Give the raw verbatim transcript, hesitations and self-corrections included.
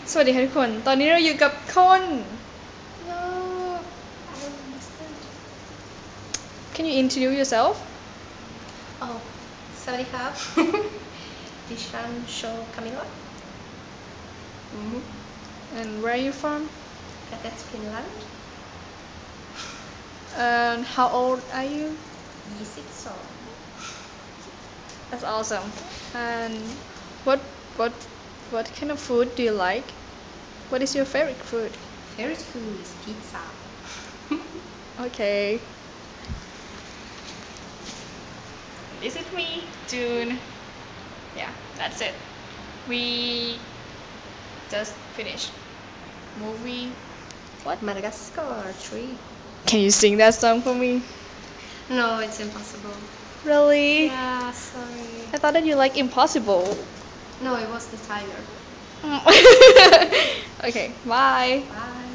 สวัสดีค่ะทุกคน ตอนนี้เราอยู่กับคน No, I don't understand. Can you introduce yourself? Oh, สวัสดีครับ ดิฉันโชคามิลา And where are you from? ประเทศฟินแลนด์ And how old are you? ยี่สิบสอง That's awesome. And what what what kind of food do you like? What is your favorite food? Favorite food is pizza. Okay. This is me, June. Yeah, that's it. We just finished movie. What? Madagascar three. Can you sing that song for me? No, it's impossible. Really? Yeah, sorry. I thought that you like Impossible. No, it was the tiger. Okay, bye. Bye.